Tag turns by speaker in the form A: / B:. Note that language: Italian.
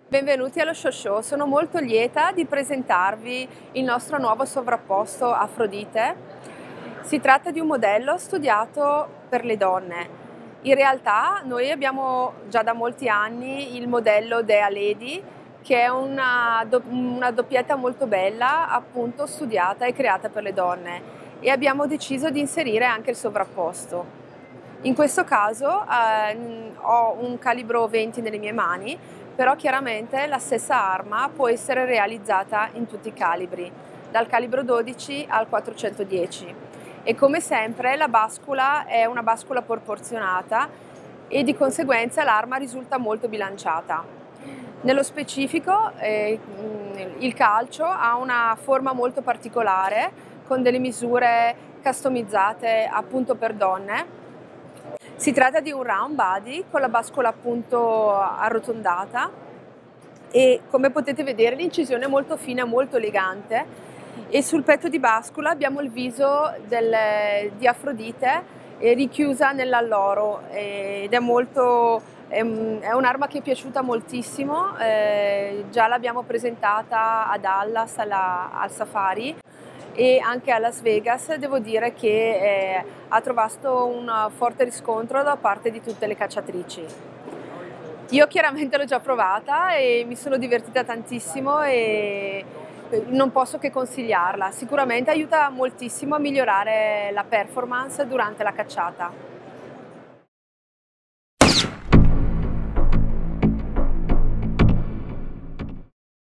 A: Benvenuti allo Show Show, sono molto lieta di presentarvi il nostro nuovo sovrapposto Afrodite. Si tratta di un modello studiato per le donne. In realtà noi abbiamo già da molti anni il modello Dea Lady, che è una doppietta molto bella, appunto studiata e creata per le donne, e abbiamo deciso di inserire anche il sovrapposto. In questo caso ho un calibro 20 nelle mie mani, però chiaramente la stessa arma può essere realizzata in tutti i calibri, dal calibro 12 al 410. E come sempre la bascula è una bascula proporzionata e di conseguenza l'arma risulta molto bilanciata. Nello specifico il calcio ha una forma molto particolare, con delle misure customizzate appunto per donne. Si tratta di un round body con la bascula appunto arrotondata e come potete vedere l'incisione è molto fine e molto elegante, e sul petto di bascula abbiamo il viso di Afrodite richiusa nell'alloro ed è un'arma che è piaciuta moltissimo, già l'abbiamo presentata a Dallas al Safari e anche a Las Vegas. Devo dire che ha trovato un forte riscontro da parte di tutte le cacciatrici. Io chiaramente l'ho già provata e mi sono divertita tantissimo e non posso che consigliarla. Sicuramente aiuta moltissimo a migliorare la performance durante la cacciata.